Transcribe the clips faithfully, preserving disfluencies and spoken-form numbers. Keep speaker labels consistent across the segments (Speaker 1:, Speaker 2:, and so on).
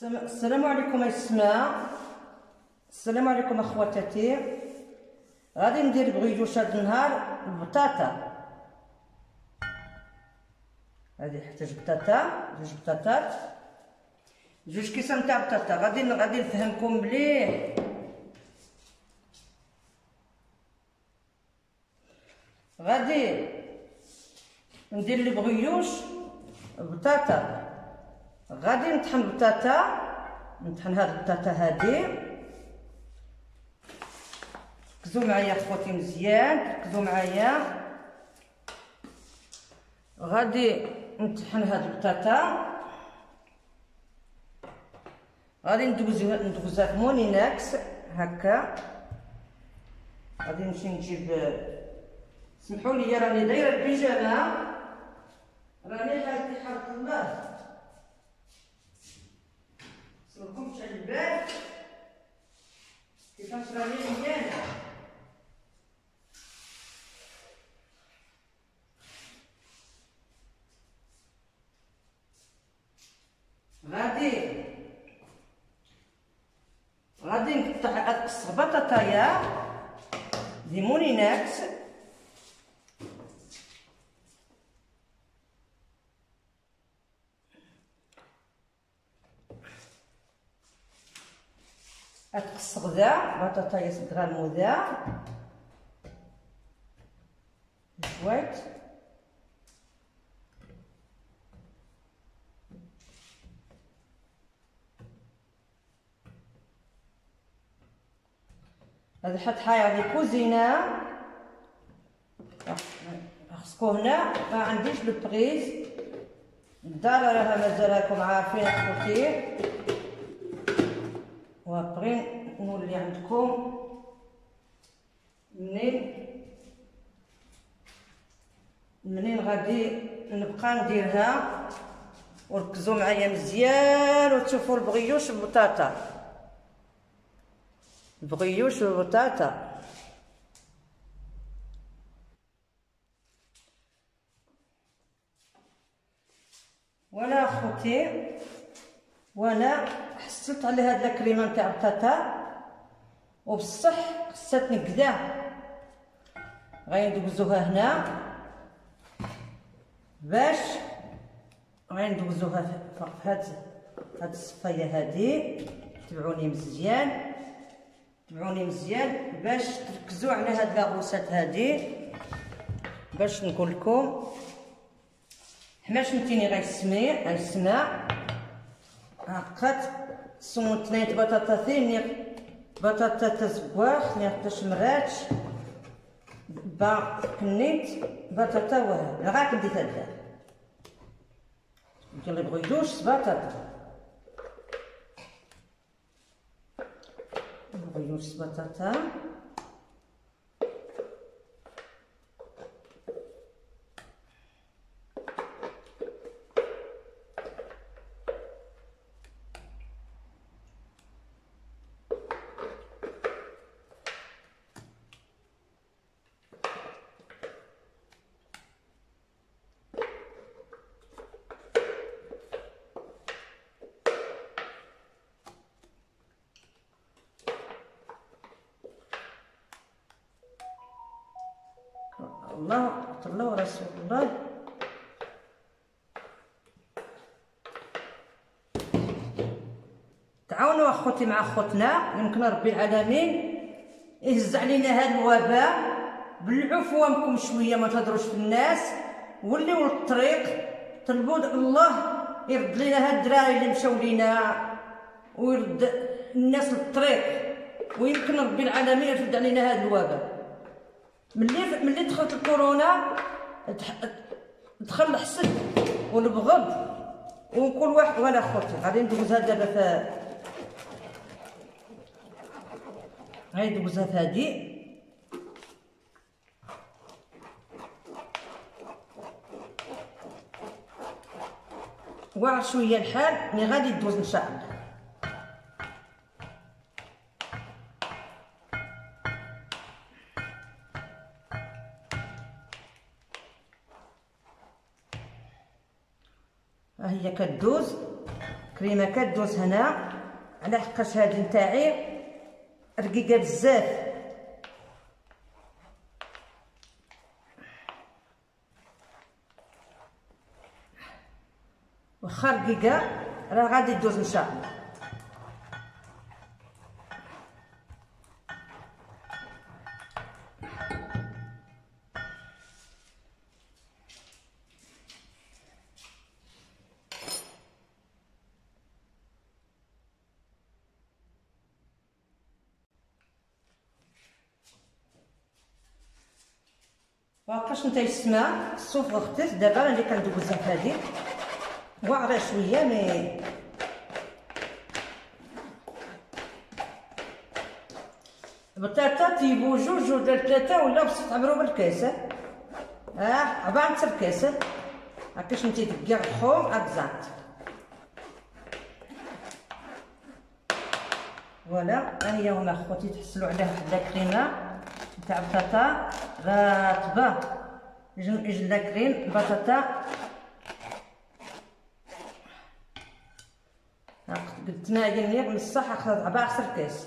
Speaker 1: السلام عليكم السماء. السلام عليكم اخواتاتي. غادي ندير بغيوش هاد النهار البطاطا. غادي نحتاج بطاطا، جوج بطاطات، جوج كيسان تاع بطاطا. غادي غادي نفهمكم مليح. غادي ندير لي بغيوش بطاطا. غادي نطحن بطاطا، نطحن هاد البطاطا هادي. ركزوا معايا خوتي مزيان، ركزوا معايا. غادي نطحن هاد البطاطا، غادي ندوزوها ندوزها في مونيناكس هكا. غادي نمشي نجيب، سمحوا لي راني دايره البيجامه، راني حالتي حالة الله، صلكمش على البال كيفاش راني مزيانه. غادي غادي نقطع نقص بطاطايا دي مونيناكس. اتقص غدا بطاطايا صغار ذا شويت. هذا حط حاجه دي كوزينه خصكو هنا. ما عنديش لو بريز، الدار راها مازال راكم عارفين اخوتي. وابغي نولي عندكم منين منين غادي نبقى نديرها. وركزوا معايا مزيان وتشوفوا البغيوش بالبطاطا، البغيوش بالبطاطا. وانا اخوتي وانا حصلت على هاد الكريمه نتاع البطاطا، وبصح خصاتني كدا. غندوزوها هنا باش غندوزوها في هاد هاد الصفايه هادي. تبعوني مزيان، تبعوني مزيان باش تركزوا على هاد لاغوسات هادي. باش نقول لكم حماش نتيني غيسمي غيسمع هاكات صون تنايت بطاطاثين نيق بطاطا تزواخ نيق تشمرات با كنيت بطاطا وهاد غاك نديت هدا ندير لي بغيوش بطاطا. بغيوش بطاطا الله الله ورسول الله. تعاونوا اخوتي مع اخوتنا، يمكن ربي العالمين يهز علينا هذا الوباء بالعفو منكم شويه، ما تهضروش في الناس. وليو للطريق طلبوا الله يرد لنا هاد الدراري اللي مشاو لينا، ويرد الناس للطريق، ويمكن ربي العالمين يرد علينا هذا الوباء. ملي ملي دخلت الكورونا دخل الحسد والبغض وكل واحد. وانا خوتي غادي ندوزها دابا في غادي ندوزها في هادي. واعر شويه الحال مي غادي تدوز ان شاء الله. ها هي كدوز كريمه كدوز هنا على حقاش هادي نتاعي رقيقه بزاف. واخا رقيقه راه غادي تدوز ان شاء الله. وهاكاش نتايا السما الصوف غختت دابا اللي كندوزها في هذه واعره شويه مي بطاطا تيبو جوج ولا ثلاثه ولا بصح تعمرو بالكاس. اه عباره عن الكاس هاكاش نتي دقيق الخوم اكزاكت. فوالا ها هي هما خوتي تحصلوا على واحد الكريمه تاع البطاطا رطبه جلده كريم البطاطا. قلت ناقي نيق من الصح اخذت عبا عصر كاس.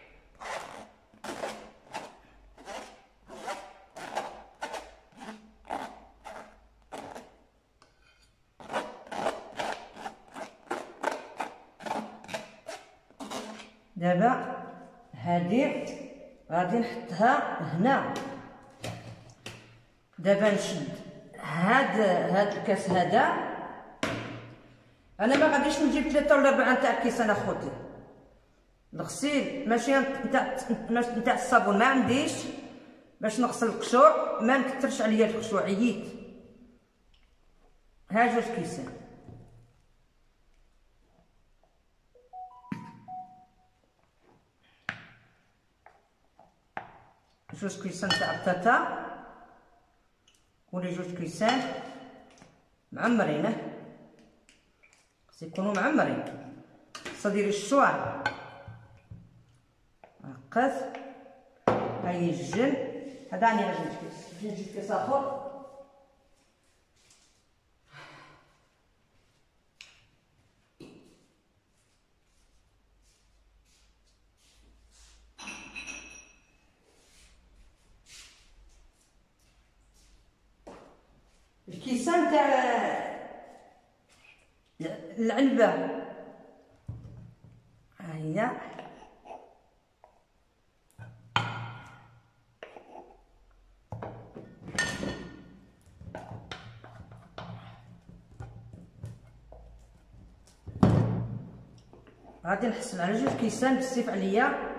Speaker 1: دابا هادي غادي نحطها هنا. دابا نشد هاد هاد الكاس هذا. انا ما غاديش نجيب ثلاثه ولا اربعه نتاع كيسان اخوتي. الغسيل ماشي نتاع نتاع الصابون ما عنديش باش نغسل القشوع، ما نكثرش عليا القشوع عييت. ها جوج كيسان. جوج كيسان تاع بطاطا ولا جوج كيسان معمرين، خص يكونوا معمرين. خص ديري الشوار هكاك. هاي الجن هذا راني غادي نجيب نجيب كيس اخر. الكيسان تاع العلبه ها هي. غادي نحسب على جوج كيسان بزاف عليا.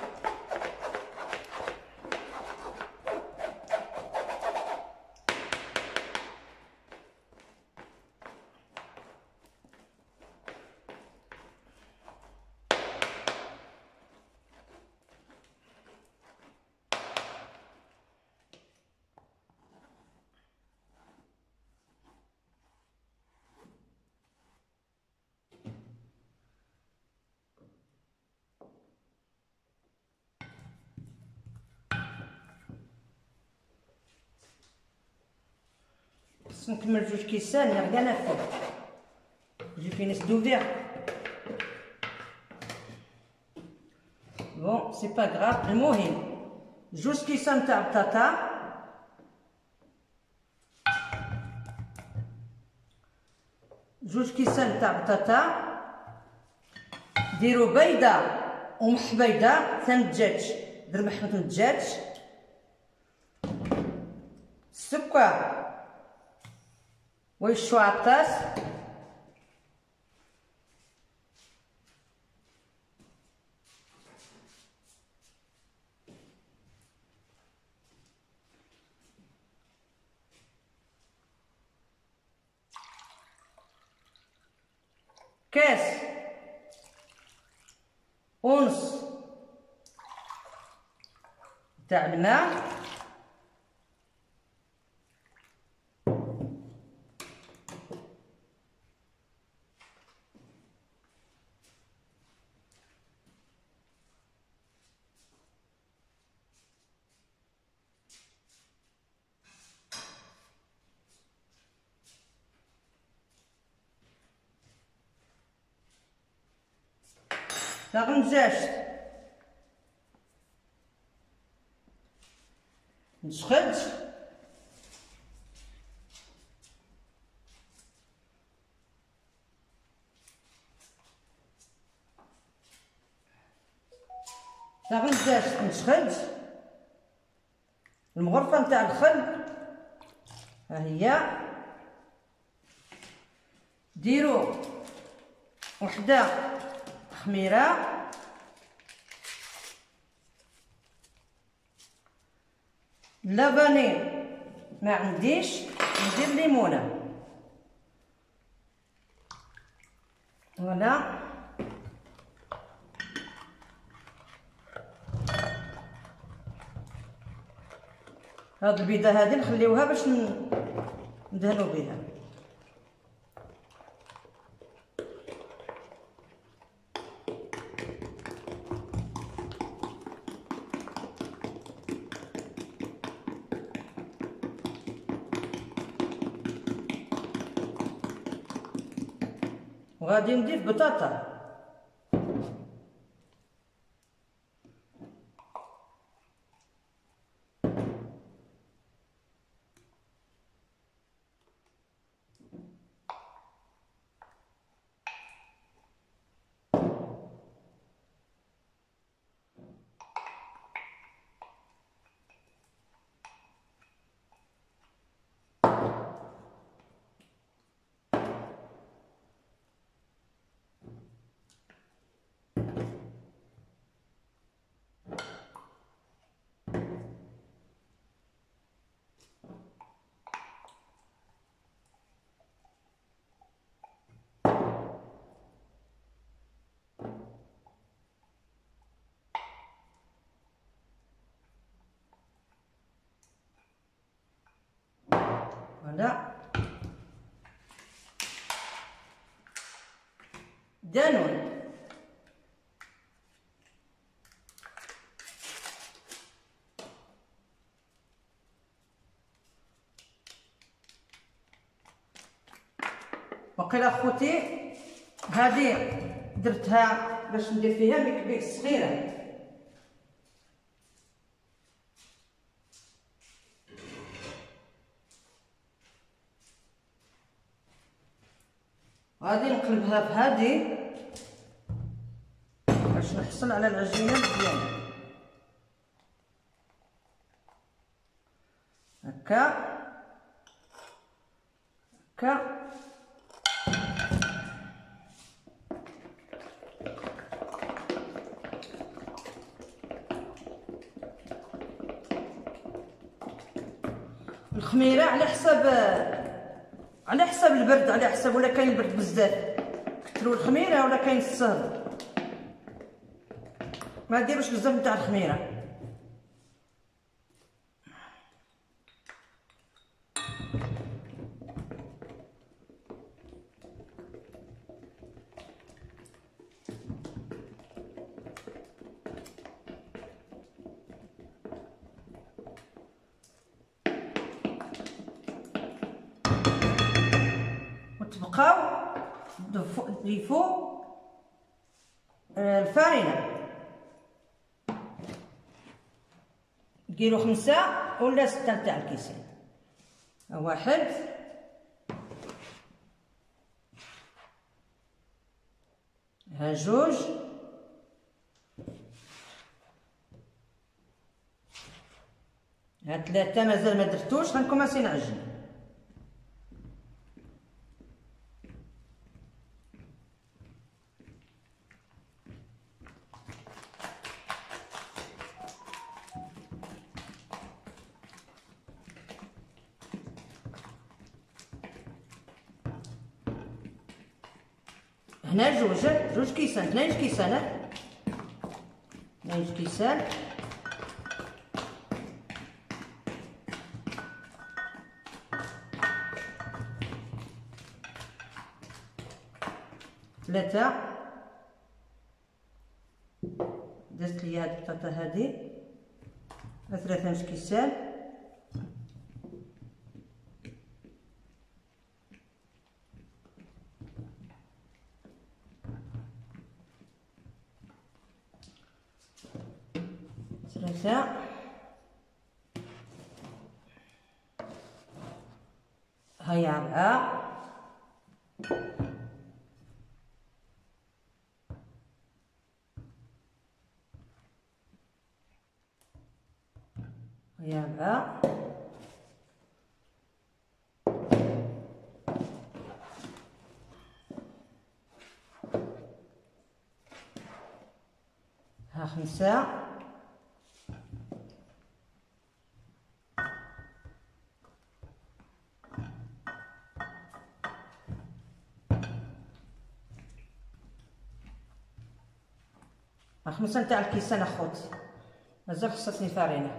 Speaker 1: خص نكمل جوج كيسان غدا نافذ جي فينيس دوفير. بون سي با غراف. المهم جوج كيسان تاع بطاطا، جوج كيسان تاع بطاطا. ديروا بيضه وملح بيضه ثم الدجاج، در محمط الدجاج، السكر والشواطاس، كاس ونص تاع الماء، غنجاشت نسخد تا غنجاشت نسخد المغرفه نتاع الخل. ها هي ديروا وحده خميره لا فانيل ما عنديش، ندير ليمونه. فوالا هاد البيضه هادي نخليوها باش ندهنو بها. وغادي نضيف بطاطا. فوالا دانون. وقيلا خوتي هذه درتها باش ندير فيها مكبيس صغيره. غادي نقلبها في هذه باش نحصل على العجينه مزيانه هكا هكا. الخميره على حساب على حساب البرد، على حساب ولا كاين البرد بزاف كثروا الخميره ولا كاين الصهد. ما ديروش بزاف نتاع الخميره. وتبقاو تضيفوا الفارينه، ديروا خمسة ولا ستة نتاع الكيسان. واحد ها جوج ها ثلاثة. مازال ما درتوش، غنكوماسي نعجن. هنا جوج جوج كيسان، اثنين كيسان، اثنين كيسان. ثلاثة. درت لي هاد البطاطا هادي ثلاثة كيسان. ثلاثة، هيا أربعة، هيا أربعة، ها خمسة، ها خمسة نتاع الكيسان اخوتي، مازال خصتني فارينة.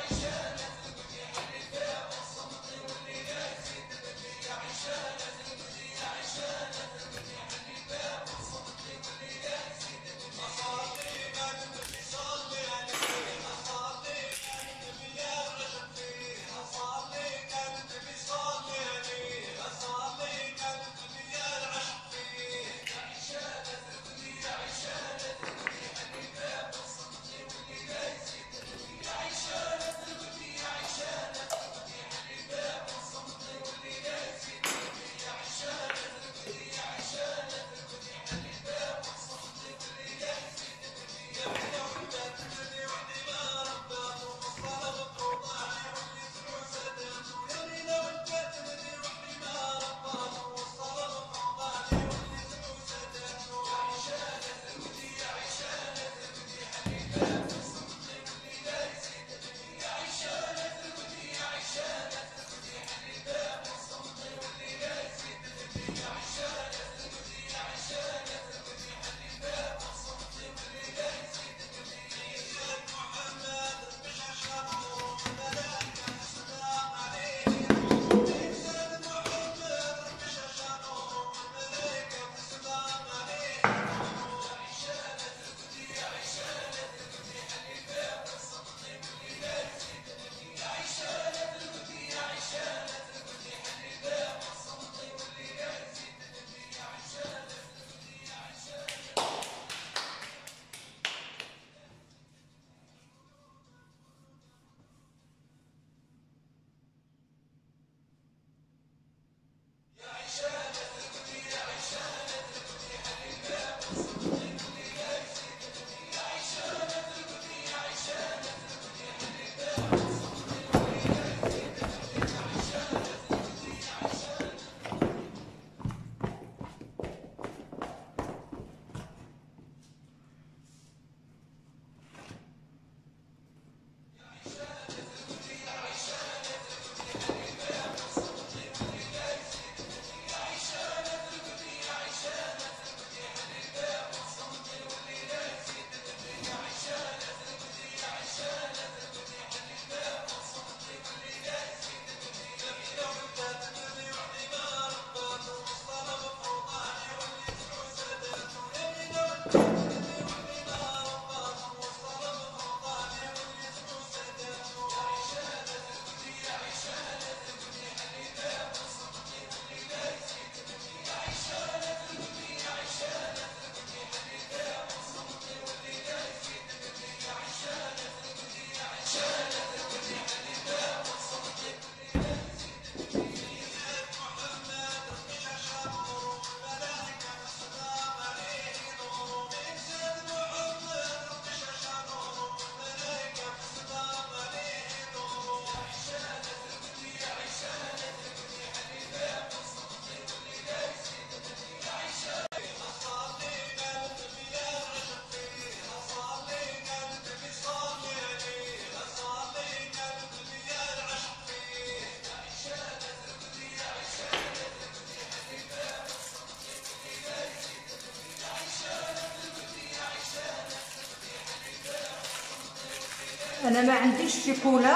Speaker 1: انا ما عنديش الشيكولا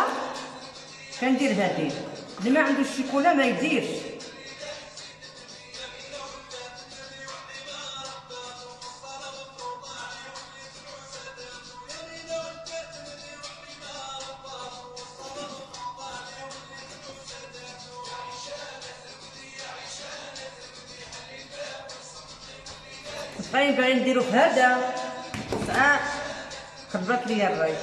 Speaker 1: كندير هذه، اللي ما عندوش الشيكولا ما يديرش. طيب غادي نديرو في هذا ساعه خربت ليا الراي.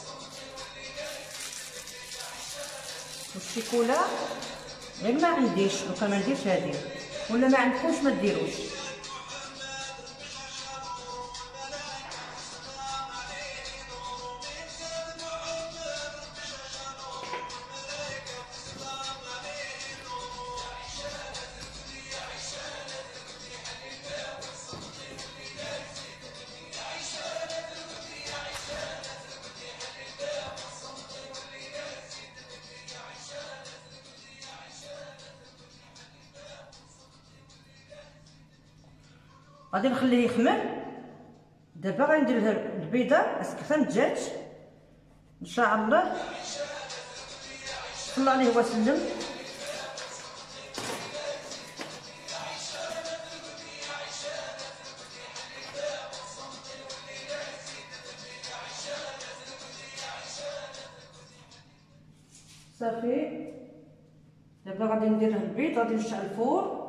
Speaker 1: والشيكولا غير ما عنديش دوكا ما نديرش هذه، ولا ما عندكمش ما ديروش. غادي نخليه يخمر. دابا غندير البيضه اسكثر جات ان شاء الله. صلى عليه وسلم. صافي دابا غادي ندير البيض، غادي نشعل الفور.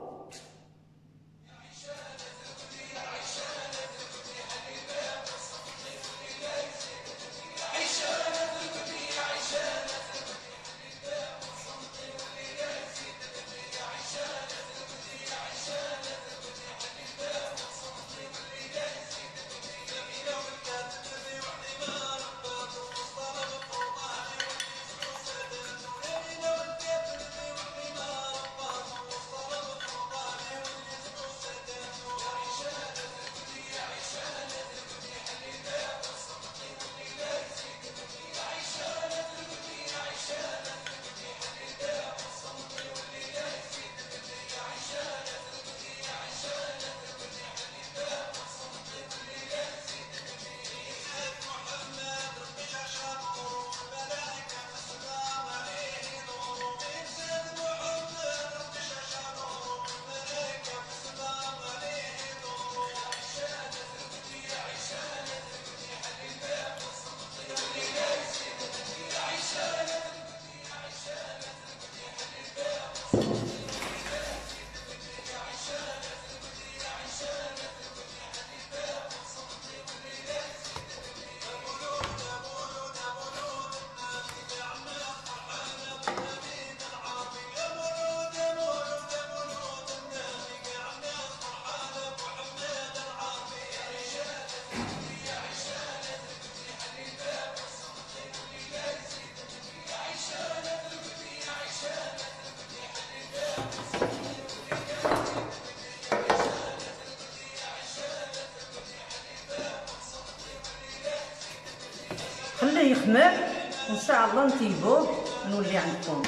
Speaker 1: خليه يخمر وان شاء الله نطيبوه ونولي عندكم.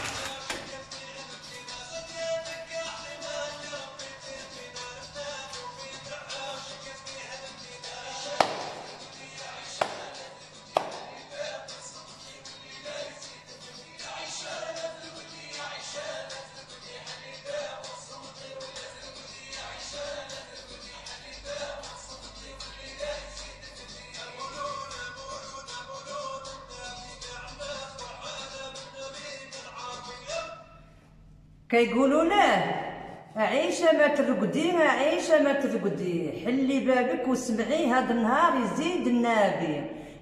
Speaker 1: كيقولوا له عيشه ما ترقدي، عيشه ما ترقدي، حلي بابك وسمعي هذا النهار يزيد النبي.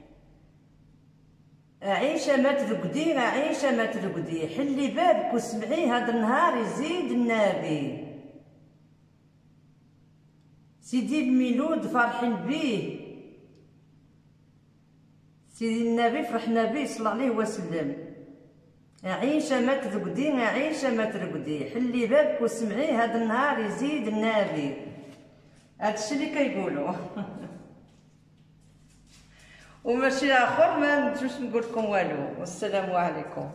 Speaker 1: عيشه ما ترقدي، عيشه ما ترقدي، حلي بابك وسمعي هذا النهار يزيد النبي. سيدي الميلود فرحين بيه، سيدي النبي فرحنا بيه صلى الله عليه وسلم. عيشه ما ترقدي، عيشه ما ترقدي، حلي بابك وسمعي هذا النهار يزيد النبي. هادشي اللي كيقولوا. وماشي اخر ما نجوش نقول لكم والو. والسلام عليكم.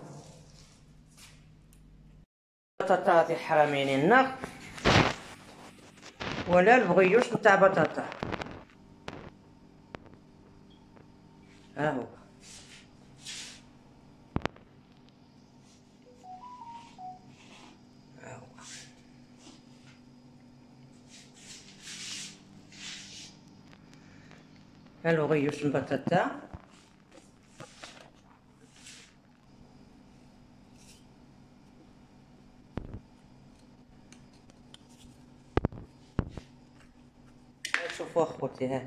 Speaker 1: بطاطا هادي حرامين النار ولا البغيوش نتاع بطاطا. ها هو البغيوش البطاطا. شوفوا اخوتي، ها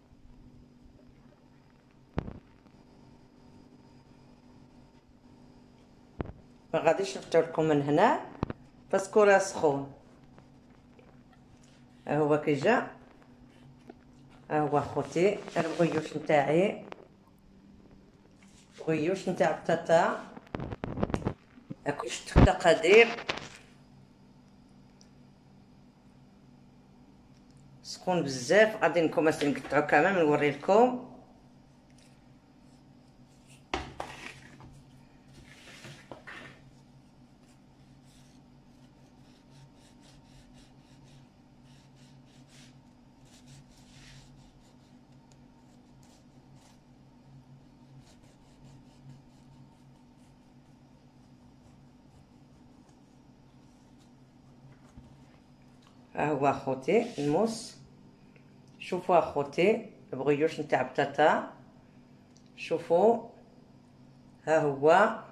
Speaker 1: ما غاديش نفتح لكم من هنا باسكو راه سخون. ها هو كي جا، ها هو اخوتي البغيوش نتاعي، بغيوش نتاع بطاطا. هاكو شفت التقادير سخون بزاف. غادي نكون مثلا نقطعو كمان نوري لكم. ها هو اخوتي الموس. شوفوا اخوتي البغيوش نتاع بطاطا، شوفوا ها هو،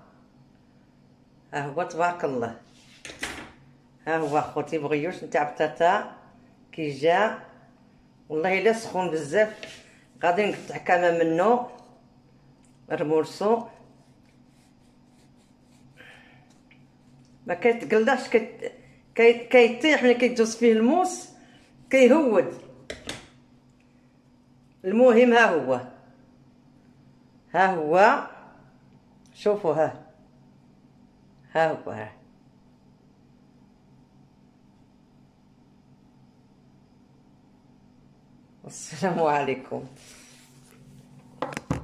Speaker 1: ها هو تبارك الله. ها هو اخوتي بغيوش نتاع بطاطا كي جا والله الا سخون بزاف، غادي نقطع كامل منه رمورسو، ما كيتقلداش، كي كيطيح ملي كيدوز فيه الموس كيهود. المهم ها هو، ها هو شوفوا، ها ها هو ها. السلام عليكم.